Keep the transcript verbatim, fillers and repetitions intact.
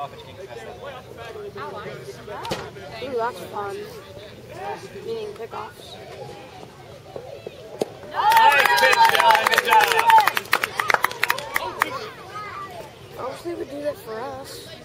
off, but you can't pass that ball. Ooh, that's fun. Meaning pickoffs. Nice pitch, Dylan. Good job. I wish they would do that for us.